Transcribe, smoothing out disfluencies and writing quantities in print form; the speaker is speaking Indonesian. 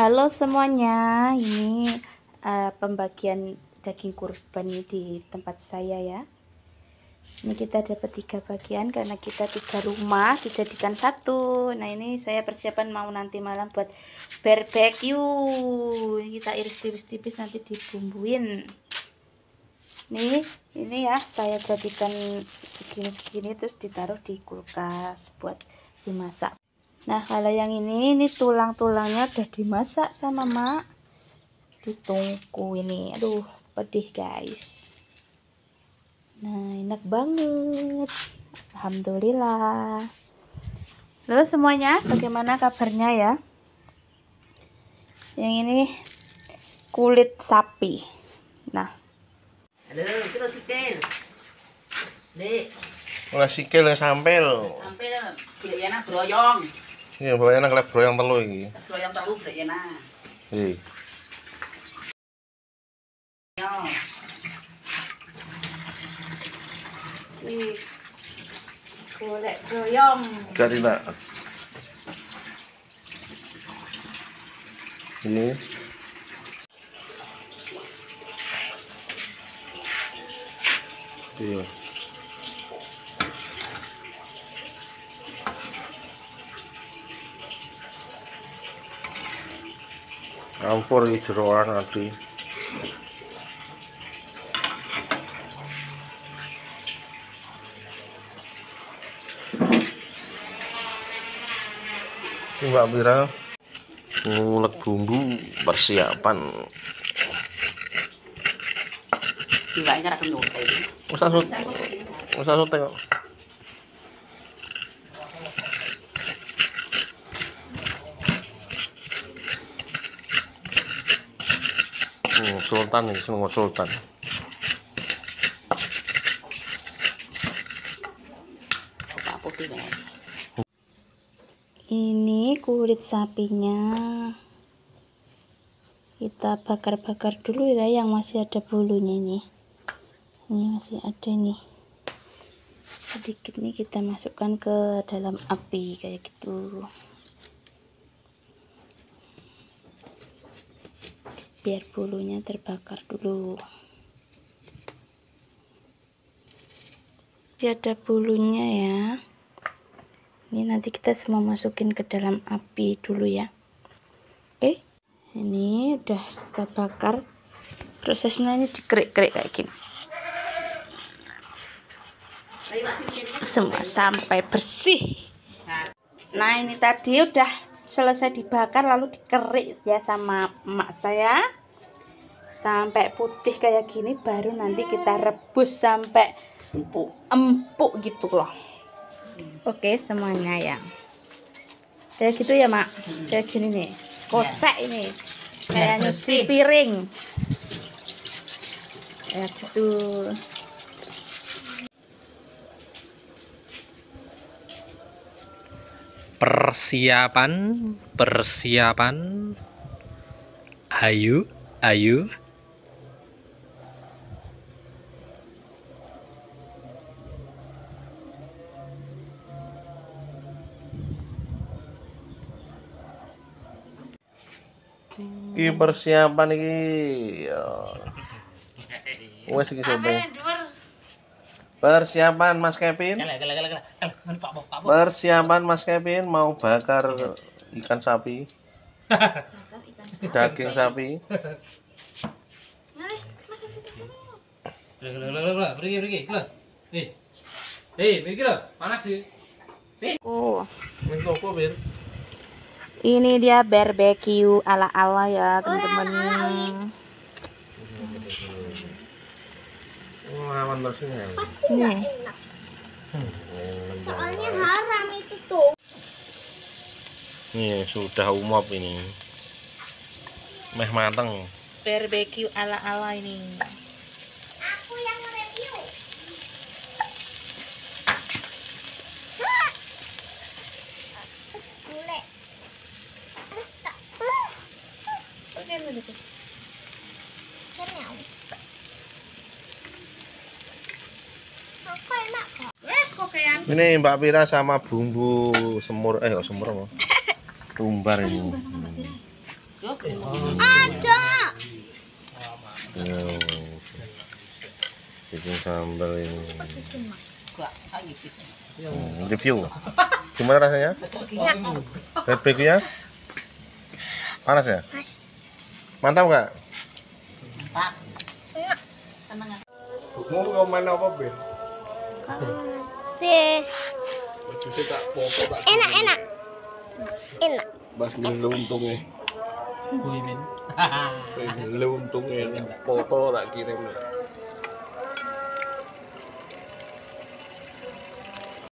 Halo semuanya, ini pembagian daging kurban di tempat saya ya. Ini kita dapat 3 bagian karena kita 3 rumah dijadikan satu. Nah ini saya persiapan mau nanti malam buat barbeque. Kita iris tipis-tipis nanti dibumbuin. Nih, ini ya saya jadikan segini-segini terus ditaruh di kulkas buat dimasak. Nah kalau yang ini tulang-tulangnya udah dimasak sama mak di tungku ini. Aduh pedih guys. Nah enak banget, alhamdulillah. Lalu semuanya bagaimana kabarnya ya? Yang ini kulit sapi. Nah Oleh sikil yang sampel. Sampel breyana broyong. Iya, breyana kelep broyong telu iki. Broyong telu breyana. Iya. Ih. Golek broyong. Jadi nak. Ini. Iya. Campur iki jeroan tadi. Mbak Mira ngulek bumbu persiapan. Diwake ra kenyute. Usah sote kok. Sultan nih, semua sultan. ini kulit sapinya kita bakar-bakar dulu ya, yang masih ada bulunya ini masih ada nih sedikit nih, kita masukkan ke dalam api kayak gitu biar bulunya terbakar dulu. Jadi ada bulunya ya. Ini nanti kita semua masukin ke dalam api dulu ya. Oke, ini udah kita bakar. Prosesnya ini dikerik-kerik kayak gini semua sampai bersih. Nah ini tadi udah selesai dibakar lalu dikerik ya sama emak saya sampai putih kayak gini, baru nanti kita rebus sampai empuk gitu loh. Oke semuanya ya kayak gitu ya mak, kayak gini nih kosek ini kayak nyuci piring kayak gitu. Persiapan ayo Iki persiapan iki wes iki sobe. Persiapan Mas Kevin. Persiapan Mas Kevin mau bakar ikan sapi. Daging sapi. Ini dia barbeque ala-ala ya teman-teman. Aman bersihnya. Nih. Soalnya haram itu tuh. Nih sudah umap ini. Meh mateng. Barbeque ala-ala ini. Aku yang nge-review. Boleh. Ini Mbak Mira sama bumbu semur, semur apa? Tumbar ini. Yuk. Ada. Bikin sambal ini. Gak, ayo gitu. Review. Gimana rasanya? Reviewnya? Panas ya? Mantap nggak? Pak. Tenang. Mau komen apa, Be? Jujur tak foto tak. Enak. Bas ngeluntungnya. Ngeluntungnya foto tak kirim.